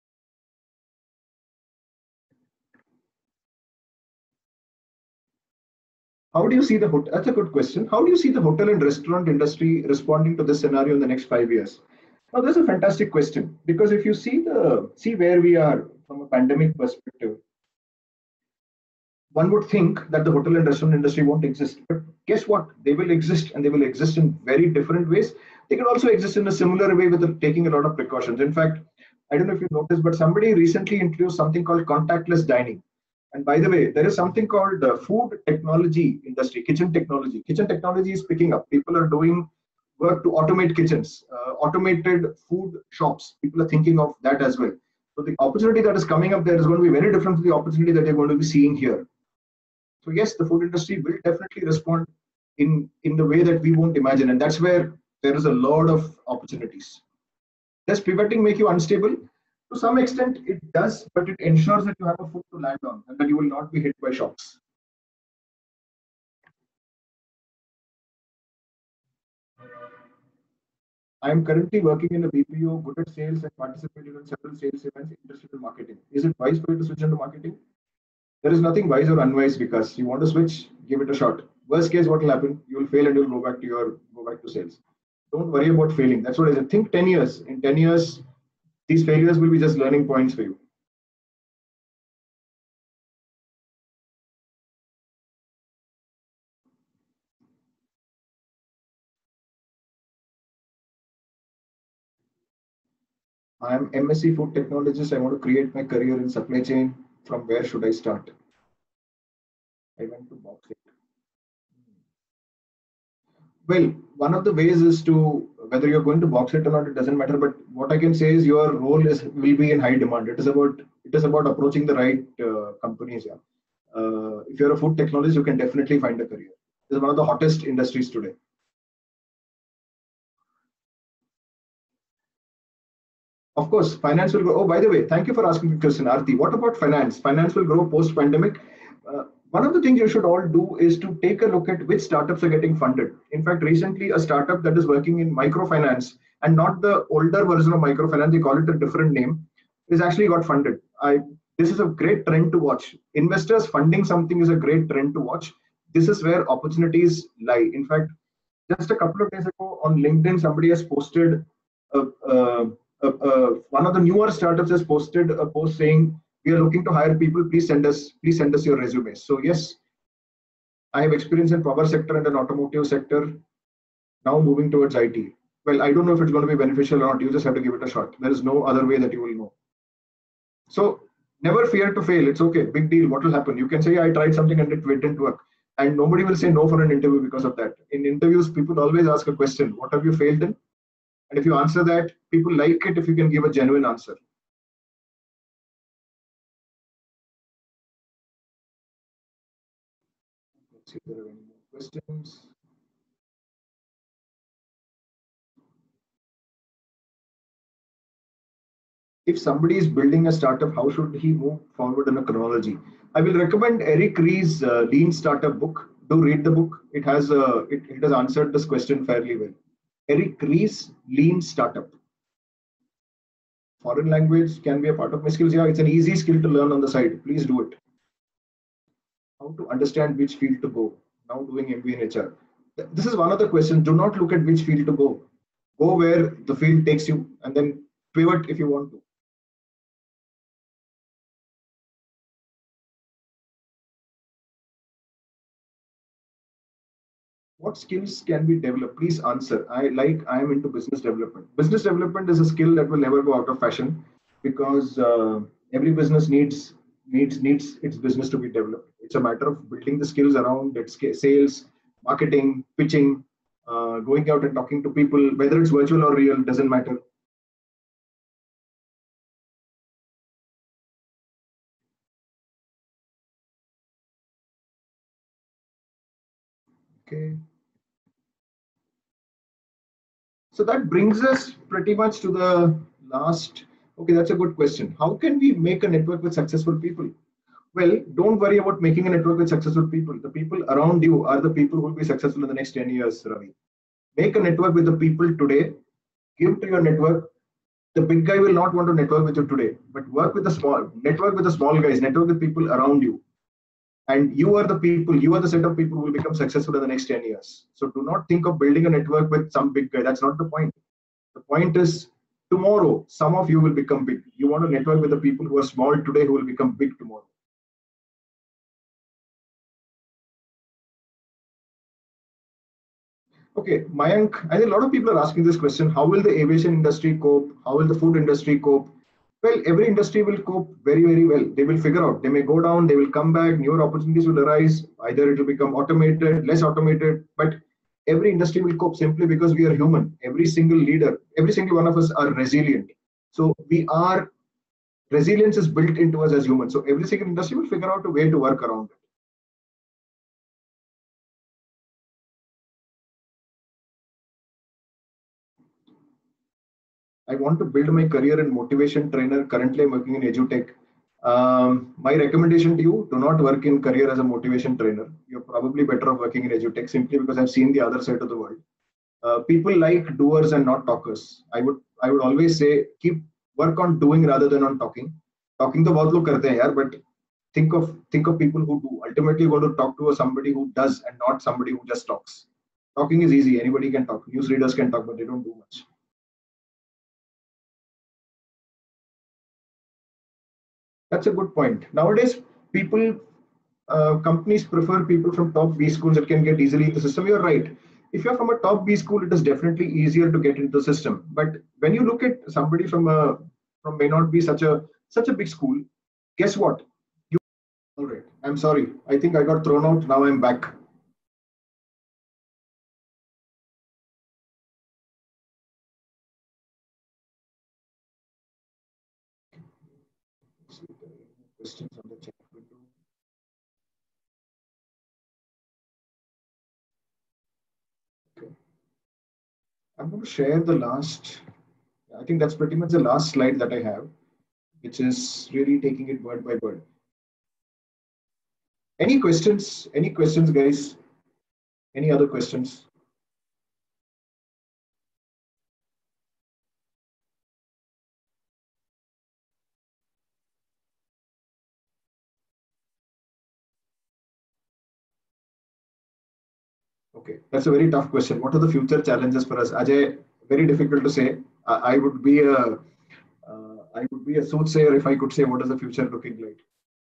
How do you see the hotel? That's a good question. How do you see the hotel and restaurant industry responding to this scenario in the next 5 years? Now, that's a fantastic question because if you see where we are from a pandemic perspective, one would think that the hotel and restaurant industry won't exist. But guess what? They will exist, and they will exist in very different ways. They can also exist in a similar way with taking a lot of precautions. In fact, I don't know if you noticed, but somebody recently introduced something called contactless dining. And by the way, there is something called food technology industry, kitchen technology. Kitchen technology is picking up. People are doing work to automate kitchens, automated food shops. People are thinking of that as well. So the opportunity that is coming up there is going to be very different from the opportunity that you're going to be seeing here. So yes, the food industry will definitely respond in the way that we won't imagine, and that's where there is a lot of opportunities. Does pivoting make you unstable? To some extent, it does, but it ensures that you have a foot to land on and that you will not be hit by shocks. I am currently working in a BPO, good at sales, and participated in several sales events, interested in marketing. Is it wise for you to switch into marketing? There is nothing wise or unwise because you want to switch, give it a shot. Worst case, what will happen? You will fail and you'll go back to sales. Don't worry about failing. That's what I said. Think 10 years. In 10 years, these failures will be just learning points for you. I am MSc food technologist. I want to create my career in supply chain. From where should I start? I went to box it. Well, one of the ways is to whether you're going to box it or not, it doesn't matter. But what I can say is your role is will be in high demand. It is about approaching the right companies. Yeah. If you're a food technologist, you can definitely find a career. It's one of the hottest industries today. Of course, finance will grow. Oh, by the way, thank you for asking the question, Arti. What about finance? Finance will grow post-pandemic. One of the things you should all do is to take a look at which startups are getting funded. In fact, recently a startup that is working in microfinance and not the older version of microfinance, they call it a different name, is actually got funded. This is a great trend to watch. Investors funding something is a great trend to watch. This is where opportunities lie. In fact, just a couple of days ago on LinkedIn, somebody has posted a, a, one of the newer startups has posted a post saying, "We are looking to hire people. Please send us your resumes." So yes, I have experience in power sector and an automotive sector. Now moving towards IT. Well, I don't know if it's going to be beneficial or not. You just have to give it a shot. There is no other way that you will know. So never fear to fail. It's okay. Big deal. What will happen? You can say, "I tried something and it didn't work." And nobody will say no for an interview because of that. In interviews, people always ask a question: "What have you failed in?" And if you answer that, people like it if you can give a genuine answer. Let's see if there are any more questions. If somebody is building a startup, how should he move forward in a chronology? I will recommend Eric Ries's Lean Startup book. Do read the book. It has answered this question fairly well. Eric Ries, Lean Startup. Foreign language can be a part of my skills. Yeah, it's an easy skill to learn on the side. Please do it. How to understand which field to go. Now doing MBA in HR. This is one of the questions. Do not look at which field to go. Go where the field takes you and then pivot if you want to. What skills can be developed? Please answer. I am into business development. Business development is a skill that will never go out of fashion because every business needs its business to be developed. It's a matter of building the skills around its sales, marketing, pitching, going out and talking to people, whether it's virtual or real, doesn't matter. Okay. So that brings us pretty much to the last. Okay, that's a good question. How can we make a network with successful people? Well, don't worry about making a network with successful people. The people around you are the people who will be successful in the next 10 years, Ravi. Make a network with the people today, give to your network. The big guy will not want to network with you today, but network with the small guys, network with people around you. And you are the people, you are the set of people who will become successful in the next 10 years. So do not think of building a network with some big guy. That's not the point. The point is tomorrow, some of you will become big. You want to network with the people who are small today who will become big tomorrow. Okay, Mayank, I think a lot of people are asking this question. How will the aviation industry cope? How will the food industry cope? Well, every industry will cope very, very well. They will figure out. They may go down, they will come back, newer opportunities will arise. Either it will become automated, less automated, but every industry will cope simply because we are human. Every single leader, every single one of us are resilient. So resilience is built into us as humans. So every single industry will figure out a way to work around it. I want to build my career in motivation trainer. Currently, I'm working in EduTech. My recommendation to you, do not work in career as a motivation trainer. You're probably better off working in EduTech simply because I've seen the other side of the world. People like doers and not talkers. I would always say keep work on doing rather than on talking. Talking to बहुत लोग करते हैं यार, but think of people who do. Ultimately, you want to talk to somebody who does and not somebody who just talks. Talking is easy. Anybody can talk. News readers can talk, but they don't do much. That's a good point. Nowadays, companies prefer people from top B schools that can get easily into the system. You're right. If you're from a top B school, it is definitely easier to get into the system. But when you look at somebody from may not be such a big school, guess what? All right. I'm sorry. I think I got thrown out. Now I'm back. Questions on the chat window. Okay. I'm going to share the last. I think that's pretty much the last slide that I have, which is really taking it word by word. Any questions? Any questions, guys? Any other questions? Okay, that's a very tough question. What are the future challenges for us, Ajay? Very difficult to say. I would be a soothsayer if I could say what is the future looking like.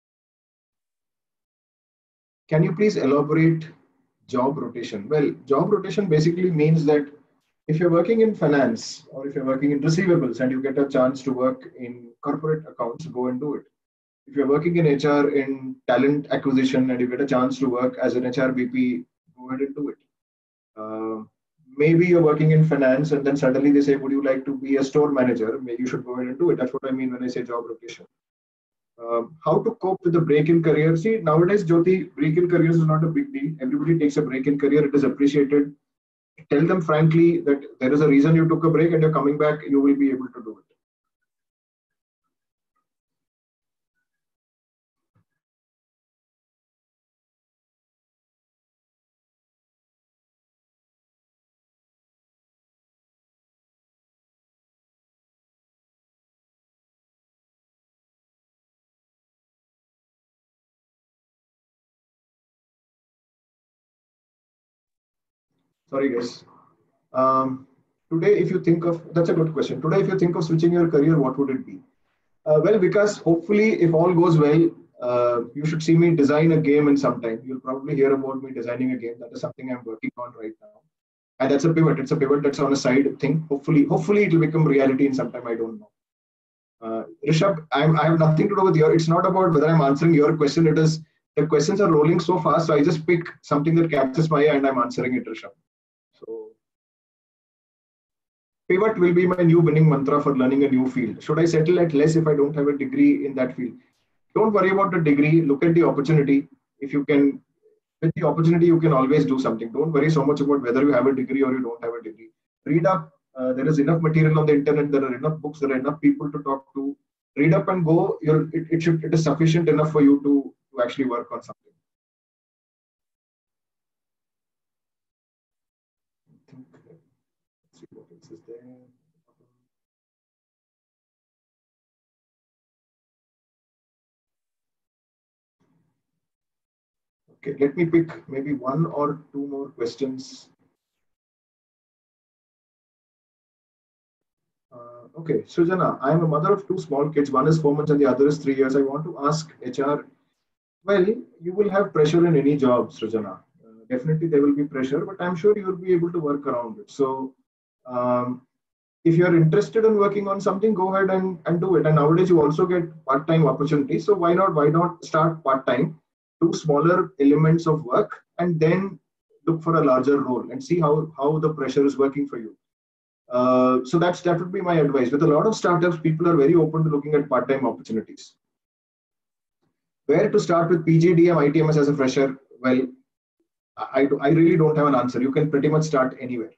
Can you please elaborate job rotation? Well, job rotation basically means that if you're working in finance or if you're working in receivables and you get a chance to work in corporate accounts, go and do it. If you're working in HR in talent acquisition and you get a chance to work as an HR VP, go ahead and do it. Maybe you're working in finance and then suddenly they say, would you like to be a store manager? Maybe you should go ahead and do it. That's what I mean when I say job rotation. How to cope with the break in career? See, nowadays, Jyoti, break in careers is not a big deal. Everybody takes a break in career. It is appreciated. Tell them frankly that there is a reason you took a break and you're coming back, you will be able to do it. Sorry, guys. Today, if you think of, that's a good question. Today, if you think of switching your career, what would it be? Well, because hopefully, if all goes well, you should see me design a game in some time. You'll probably hear about me designing a game. That is something I'm working on right now. And that's a pivot. It's a pivot that's on a side thing. Hopefully it will become reality in some time. I don't know. Rishabh, I have nothing to do with your. It's not about whether I'm answering your question. It is the questions are rolling so fast, so I just pick something that catches my eye and I'm answering it, Rishabh. So pivot will be my new winning mantra for learning a new field. Should I settle at less if I don't have a degree in that field? Don't worry about the degree. Look at the opportunity. If you can, with the opportunity, you can always do something. Don't worry so much about whether you have a degree or you don't have a degree. Read up. There is enough material on the internet. There are enough books. There are enough people to talk to. Read up and go. It is sufficient enough for you to to actually work on something. I think, let's see what else is there. Okay, let me pick maybe one or two more questions. Okay, Sujana, I am a mother of two small kids. One is 4 months and the other is 3 years. I want to ask HR. Well, you will have pressure in any job, Sujana. Definitely there will be pressure, but I'm sure you will be able to work around it. So, if you're interested in working on something, go ahead and do it. And nowadays you also get part-time opportunities. So why not start part-time, do smaller elements of work, and then look for a larger role and see how the pressure is working for you. So that would be my advice. With a lot of startups, people are very open to looking at part-time opportunities. Where to start with PGDM, ITMS as a fresher? Well, I really don't have an answer. You can pretty much start anywhere.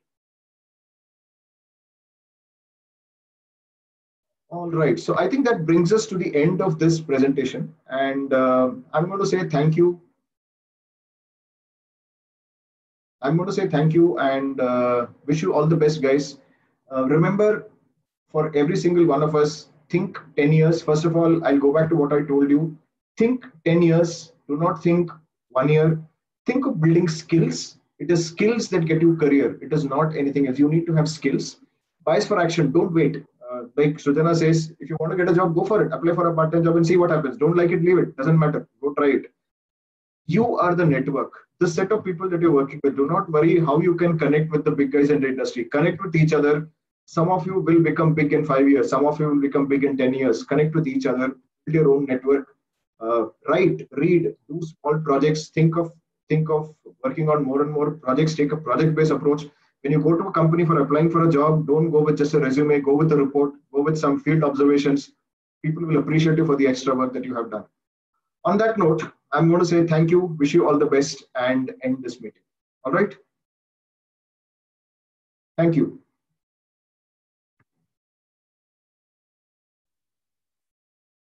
All right. So I think that brings us to the end of this presentation. And I'm going to say thank you. I'm going to say thank you and wish you all the best, guys. Remember, for every single one of us, think 10 years. First of all, I'll go back to what I told you. Think 10 years. Do not think 1 year. Think of building skills. It is skills that get you career. It is not anything else. You need to have skills. Bias for action. Don't wait. Like Sujana says, if you want to get a job, go for it. Apply for a part-time job and see what happens. Don't like it, leave it. Doesn't matter. Go try it. You are the network. The set of people that you're working with. Do not worry how you can connect with the big guys in the industry. Connect with each other. Some of you will become big in 5 years. Some of you will become big in 10 years. Connect with each other. Build your own network. Write, read, do small projects. Think of working on more and more projects. Take a project-based approach. When you go to a company for applying for a job, don't go with just a resume. Go with a report. Go with some field observations. People will appreciate you for the extra work that you have done. On that note, I'm going to say thank you, wish you all the best, and end this meeting. All right? Thank you.